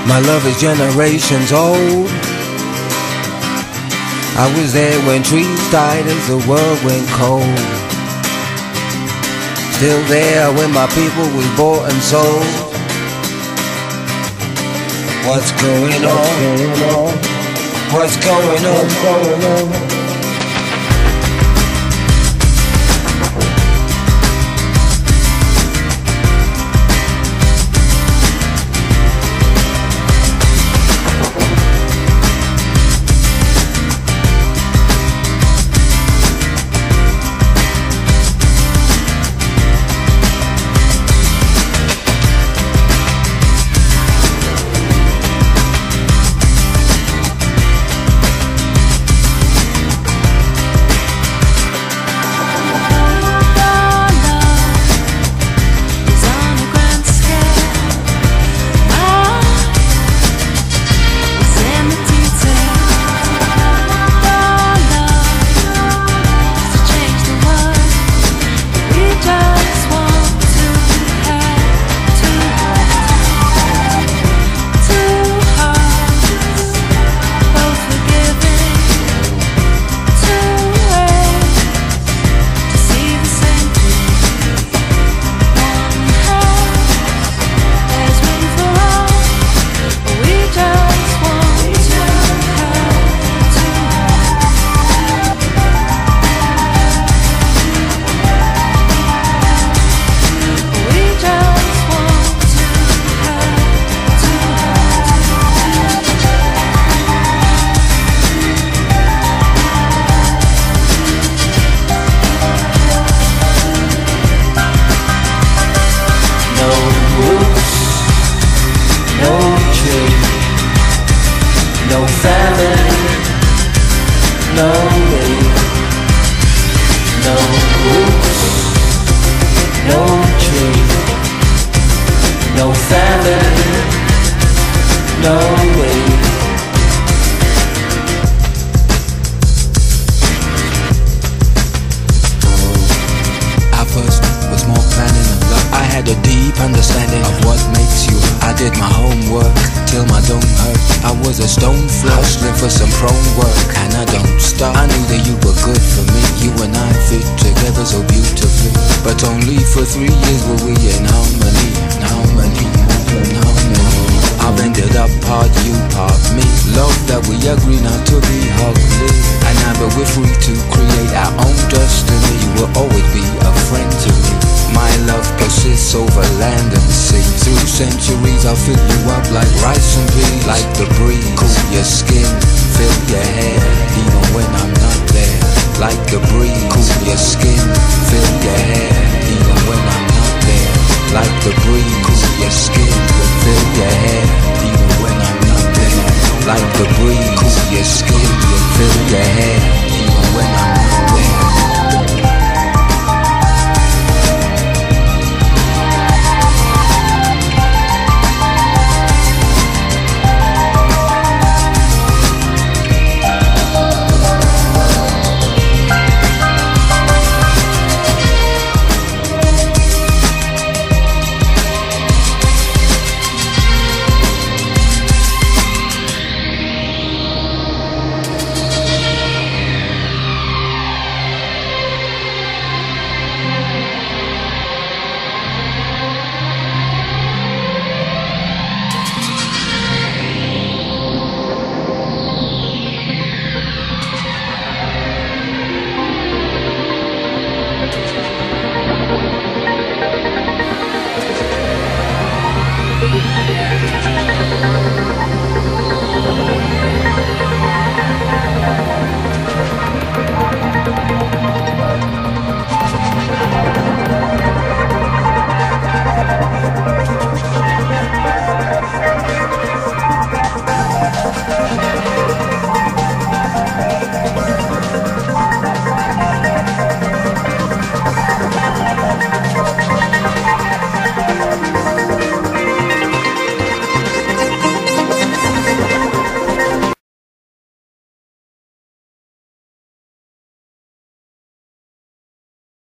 My love is generations old. I was there when trees died as the world went cold. Still there when my people was bought and sold. What's going on? What's going on? No family, no me, no roots, no tree, no family, no me. I first was more planning of love. I had a deep understanding of what makes you. I did my homework till my dome hurt. I was a stone floor, hustling for some prone work, and I don't stop. I knew that you were good for me. You and I fit together so beautifully, but only for 3 years were we in harmony. I've ended up part you, part me. Love that we agree not to be ugly, and now that we're free to create our own destiny, you will always be a friend to me. My love persists over land and sea. Through centuries I'll fill you up like rice and peas. Like the breeze, cool your skin, fill your hair, even when I'm not there. Like the breeze, cool your skin, fill your hair, even when I'm not there. Like the breeze, cool your skin, fill your hair, even when I'm not there. Like the breeze, cool your skin, fill your hair, even when I'm